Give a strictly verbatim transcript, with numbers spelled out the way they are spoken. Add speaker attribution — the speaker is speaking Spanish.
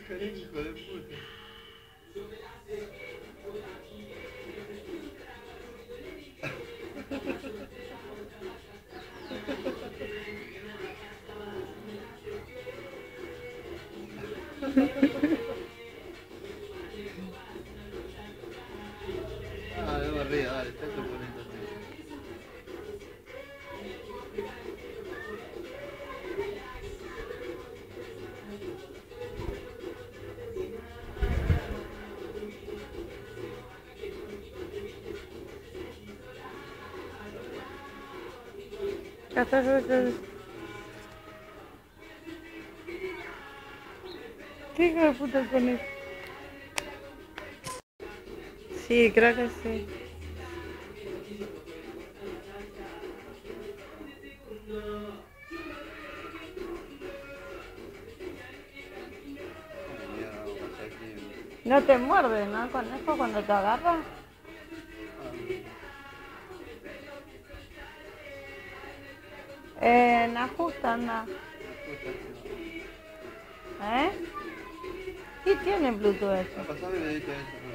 Speaker 1: Hijo de puta. Ah, de arriba, dale, está tu bonito.
Speaker 2: Ya está, ya está. ¿Qué hijo de puta con eso? Sí, creo que sí.
Speaker 1: ¿Cómo mierda vamos a pasar aquí?
Speaker 2: No te muerde, ¿no? Conejo cuando te agarra. Eh, en ajusta anda. ¿Eh? Sí tiene Bluetooth eso.
Speaker 1: Pasame el dedito eso, ¿no?